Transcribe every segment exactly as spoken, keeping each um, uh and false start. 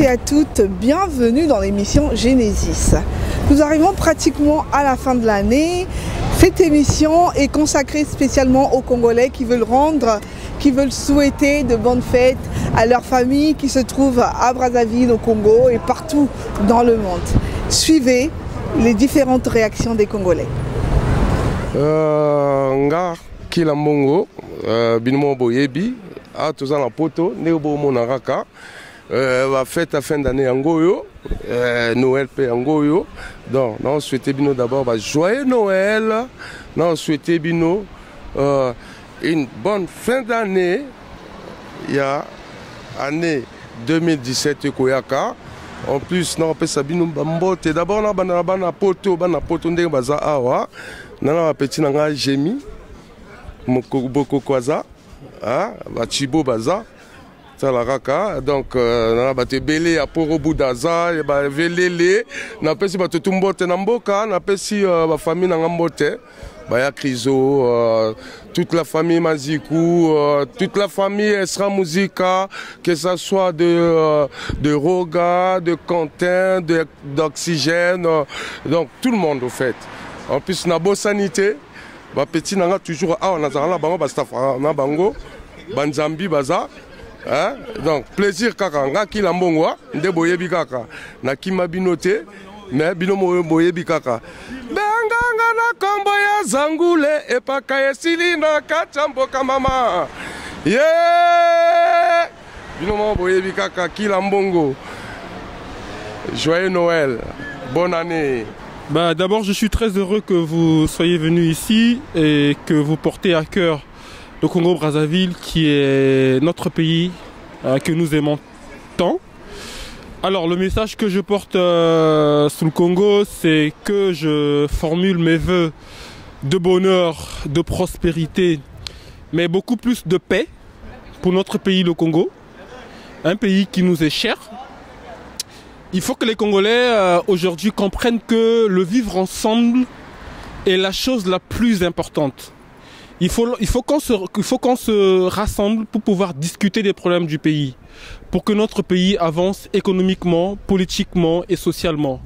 à toutes, bienvenue dans l'émission Genesis. Nous arrivons pratiquement à la fin de l'année. Cette émission est consacrée spécialement aux Congolais qui veulent rendre, qui veulent souhaiter de bonnes fêtes à leurs familles qui se trouvent à Brazzaville, au Congo et partout dans le monde. Suivez les différentes réactions des Congolais. Euh, nga kila mbongo binimo boyebi a toza na poto ne bo monaraka va fête à fin d'année yangoyo Noël pe yangoyo donc on souhaite bino d'abord ba joyeux Noël on souhaite bino euh, une bonne fin d'année il y a année deux mille dix-sept koyaka en plus non pe sabino bambote d'abord na bana bana poto bana poto ndenge baza awa nana petit nanga Jemi Mokoboko Kwaza ah Bachibo Baza Talaraka donc nana bate belé à Poro Budaza ba velele na pesi batutu mbote na mboka na pesi ba famille nanga mbote Baya Krizo euh, toute la famille Mazikou euh, toute la famille Esra Musica que ça soit de euh, de Roga de Quentin de d'Oxygène euh, donc tout le monde au fait. En plus, na bo sanité, ba petit nanga toujours ah on a la bango ba staff na bango, banzambi baza, hein? Donc plaisir kaka nga ki la mbongwa, nde boyebi kaka, na kima binote, mais bino mo boyebi kaka. Benganga na kombo ya zangule epaka esili na kachambo mama. Yeah! Bino mo boyebi kaka ki la mbongo. Joyeux Noël, bonne année. Bah, d'abord, je suis très heureux que vous soyez venus ici et que vous portez à cœur le Congo-Brazzaville, qui est notre pays euh, que nous aimons tant. Alors, le message que je porte euh, sous le Congo, c'est que je formule mes vœux de bonheur, de prospérité, mais beaucoup plus de paix pour notre pays, le Congo, un pays qui nous est cher. Il faut que les Congolais euh, aujourd'hui comprennent que le vivre ensemble est la chose la plus importante. Il faut, il faut qu'on se, il faut qu'on se rassemble pour pouvoir discuter des problèmes du pays, pour que notre pays avance économiquement, politiquement et socialement.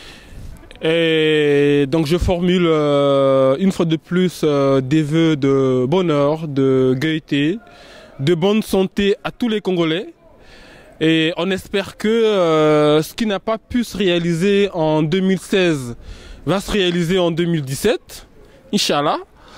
Et donc je formule euh, une fois de plus euh, des vœux de bonheur, de gaieté, de bonne santé à tous les Congolais. Et on espère que euh, ce qui n'a pas pu se réaliser en deux mille seize va se réaliser en deux mille dix-sept, Inch'Allah.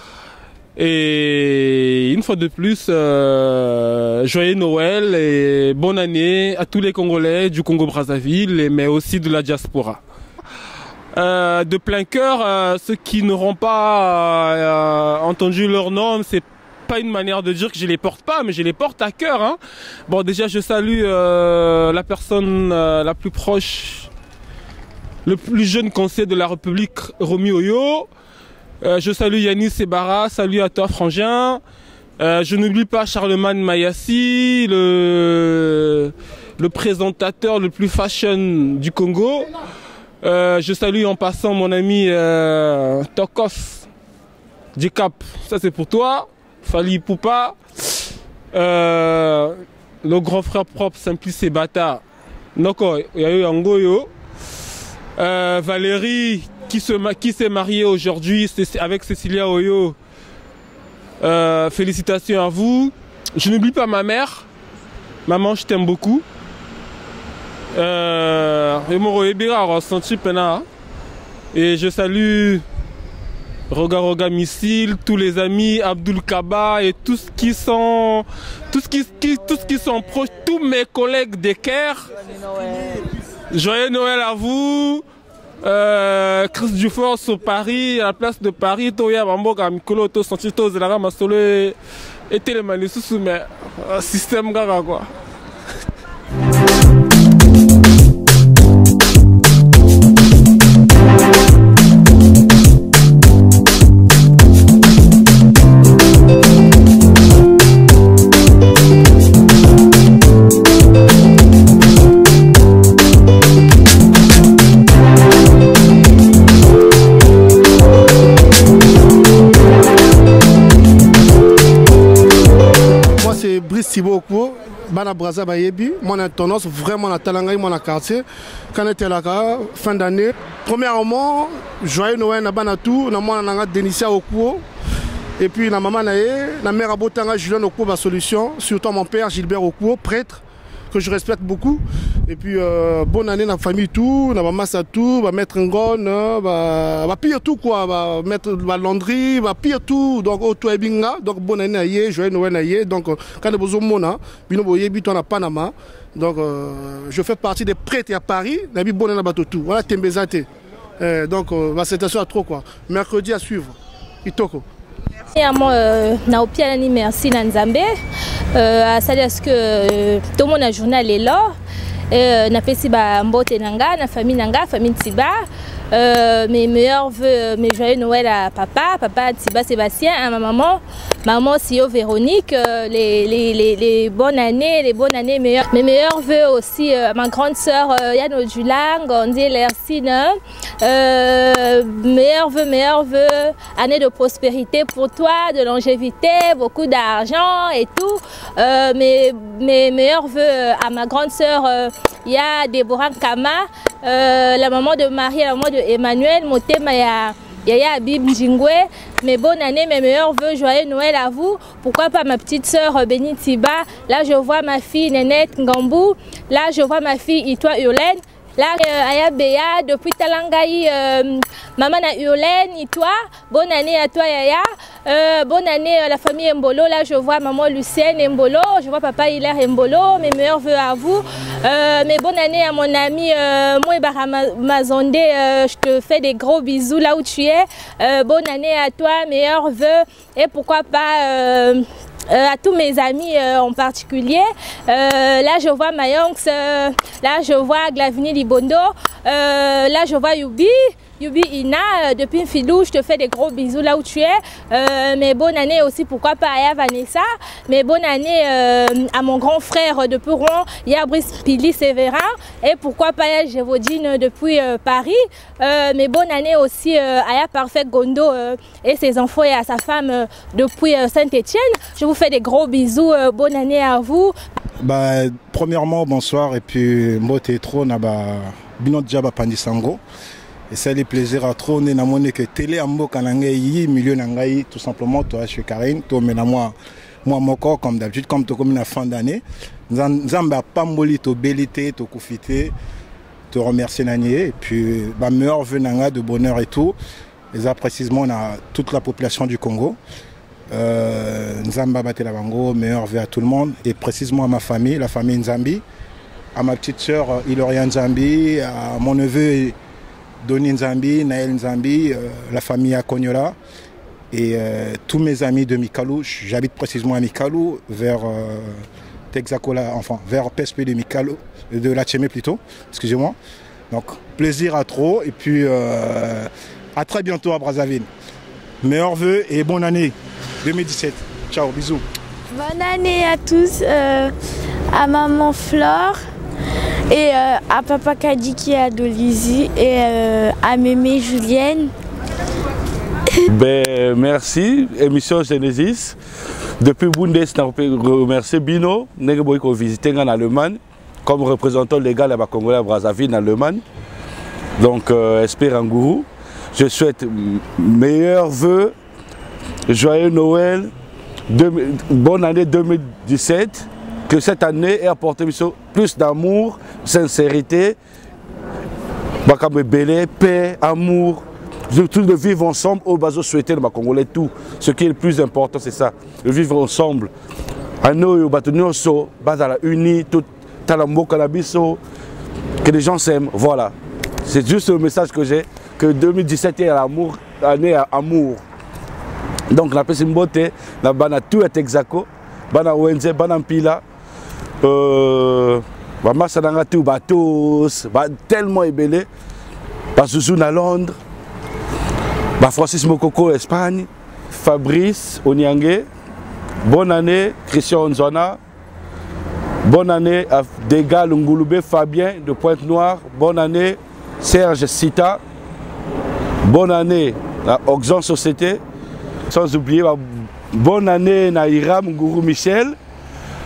Et une fois de plus, euh, joyeux Noël et bonne année à tous les Congolais du Congo-Brazzaville, mais aussi de la diaspora. Euh, de plein cœur, euh, ceux qui n'auront pas euh, entendu leur nom, c'est pas une manière de dire que je les porte pas, mais je les porte à cœur. Hein. Bon, déjà, je salue euh, la personne euh, la plus proche, le plus jeune conseiller de la République, Romy Oyo. Euh, je salue Yanis Sebara, salut à toi, Frangin. Euh, je n'oublie pas Charlemagne Mayassi, le, le présentateur le plus fashion du Congo. Euh, je salue en passant mon ami euh, Tokos du Cap, ça c'est pour toi. Fali Poupa, euh, le grand frère propre Simplice Bata, Noko Yangoyo, euh, Valérie qui se qui s'est mariée aujourd'hui avec Cécilia Oyo. Euh, félicitations à vous. Je n'oublie pas ma mère, maman, je t'aime beaucoup. Euh, et je salue Roga Roga Missile, tous les amis, Abdul Kaba et tous qui sont, tous qui, qui, tous qui sont proches, tous mes collègues d'Eker. Joyeux Noël à vous. Euh, Chris Dufort sur Paris, à la place de Paris, Toya Bamboga Mikolo, to Santito Zelara Masole et Télémanisous, mais système gaga quoi. Thibaut Okwo, Bana Braza Bayebi, moi j'ai tendance vraiment à Talangaï, mon quartier. Quand on était là, fin d'année. Premièrement, joyeux Noël na Banatou, na moi na Denicia Okuo. Et puis la maman naé, la mère Abotanga Julien Okuo ba solution, surtout mon père Gilbert Okuo, prêtre que je respecte beaucoup. Et puis euh, bonne année la famille tout, na maman ça tout, va mettre un gon, va va pire tout quoi, va mettre la laundrie, va pire tout. Donc au tout binga, donc bonne année naé, joyeux Noël naé. Donc quand les besoins mona, bino boye bito na Panama. Donc euh, je fais partie des prêtres à Paris, na bi bonne année bato tout. Voilà tembezate. Euh, donc euh, va cette à trop quoi. Mercredi à suivre. Itoko. Naopia merci Nanzambe. C'est-à-dire que tout le monde a journal est là. Na pesi ba mbote nanga, na famille nanga, famille Tiba. Euh, mes meilleurs vœux, mes joyeux Noël à papa, papa Tiba Sébastien, à ma maman, maman Sio Véronique, euh, les, les, les, les bonnes années, les bonnes années meilleures. Mes meilleurs vœux aussi à euh, ma grande sœur euh, Yano Julang, Gondi Lersine. Euh, meilleurs vœux, meilleurs vœux, année de prospérité pour toi, de longévité, beaucoup d'argent et tout. Euh, mes, mes meilleurs vœux à ma grande sœur, il euh, y a Déborah Kama, euh, la maman de Marie, la maman de Emmanuel, Motema ya Yaya Abib Jingwe. Mes bonnes années, mes meilleurs vœux, joyeux Noël à vous. Pourquoi pas ma petite sœur Béni Tiba. Là je vois ma fille Nénette Ngambou. Là je vois ma fille Itoi Yolène. Là, euh, Aya Béa, depuis Talangaï, euh, maman na Yolène, et toi, bonne année à toi Yaya, euh, bonne année à la famille Mbolo. Là, je vois maman Lucienne Mbolo, je vois papa Hilaire Mbolo, mes meilleurs vœux à vous. Euh, mais bonne année à mon ami euh, Mouébara Mazonde, euh, je te fais des gros bisous là où tu es. Euh, bonne année à toi, meilleurs vœux, et pourquoi pas... Euh, Euh, à tous mes amis euh, en particulier. Euh, là je vois Mayonx, euh, là je vois Glavini Libondo, euh, là je vois Yubi, Yubi Ina, euh, depuis Filou, je te fais des gros bisous là où tu es. Euh, mais bonne année aussi, pourquoi pas à Vanessa. Mais bonne année euh, à mon grand frère de Peron, Yabris Pili Sévérin. Et pourquoi pas à Gévodine depuis euh, Paris. Euh, mais bonne année aussi euh, à Ya Parfait Gondo euh, et ses enfants et à sa femme euh, depuis euh, Saint-Étienne. Je vous fais des gros bisous, euh, bonne année à vous. Bah, premièrement, bonsoir et puis Mbote Tro na ba Bino Djaba Pandisango. Et c'est le plaisir à trop, on a que télé en mot kanangai milieu nangai tout simplement toi chez Karine, toi mais moi moi mon corps comme d'habitude comme tu comme une fin d'année. Nzamba pamboli to belité to koufité, te remercier nanier et puis bah meilleur vœu nanga de bonheur et tout. Et ça précisément on a toute la population du Congo. Euh, Nzamba Batela Bango, meilleur vœu à tout le monde et précisément à ma famille, la famille Nzambi, à ma petite sœur Iloria Nzambi, à mon neveu Doni Nzambi, Naël Nzambi, euh, la famille à Cognola et euh, tous mes amis de Mikalou. J'habite précisément à Mikalou, vers euh, Texacola, enfin vers P S P de Mikalou, de la Tchémé plutôt, excusez-moi. Donc plaisir à trop et puis euh, à très bientôt à Brazzaville. Meilleurs vœux et bonne année deux mille dix-sept. Ciao, bisous. Bonne année à tous, euh, à maman Flore. Et euh, à papa Kadiki à Dolizy et euh, à mémé Julienne. Ben, merci, émission Genesis. Depuis Bundes, je remercie Bino, qui a visité en Allemagne, comme représentant légal à Congolais à Brazzaville en Allemagne. Donc, euh, espère un gourou. Je souhaite meilleurs vœux, joyeux Noël, de, bonne année deux mille dix-sept. Que cette année ait apporté plus d'amour, sincérité, paix, amour, tout de vivre ensemble au bateau souhaité dans Congolais tout. Ce qui est le plus important, c'est ça, de vivre ensemble. À nous, au bateau nous, basala uni, tout talambo canabiso, que les gens s'aiment. Voilà, c'est juste le message que j'ai, que deux mille dix-sept est l'amour, année à amour. Donc la personne beauté, la bana tout est exaco, bana wenze, bana pila. Euh, bah, ça n'a tout tous, bah, tellement ébélé. Bah, Zouzou à Londres, bah, Francis Mokoko Espagne, Fabrice Onyangé, bonne année Christian Nzona, bonne année à Dega Lungulube Fabien de Pointe-Noire, bonne année Serge Sita, bonne année à Oxon Société, sans oublier bah, bonne année à Iram Gourou Michel.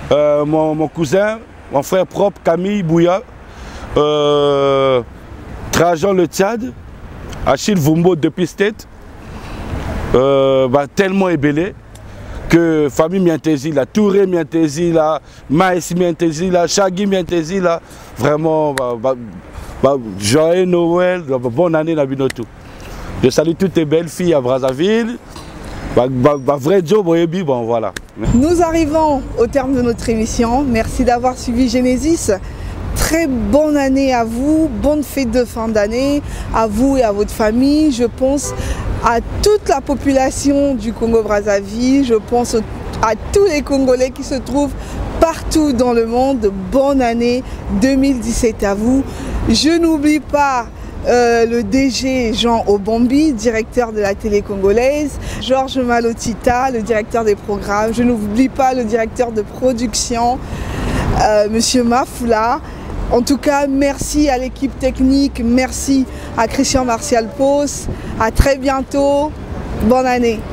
euh, mon, mon cousin, mon frère propre, Camille Bouya, euh, Trajan le Tchad, Achille Vumbo depuis State, euh, bah, tellement ébélé que famille Miantesi, la Touré Miantesi, la Maïs Miantesi, la Chagui Miantesi, là, vraiment, bah, bah, bah, joyeux Noël, bah, bonne année Nabinotou. Je salue toutes les belles filles à Brazzaville. Bah, bah, bah, vrai job, bon voilà. Nous arrivons au terme de notre émission. Merci d'avoir suivi Genesis. Très bonne année à vous, bonne fête de fin d'année à vous et à votre famille. Je pense à toute la population du Congo-Brazzaville, je pense à tous les Congolais qui se trouvent partout dans le monde. Bonne année deux mille dix-sept à vous. Je n'oublie pas Euh, le D G Jean Obambi, directeur de la télé congolaise, Georges Malotita, le directeur des programmes, je n'oublie pas le directeur de production, euh, Monsieur Mafoula. En tout cas, merci à l'équipe technique, merci à Christian Martial Pos, à très bientôt, bonne année.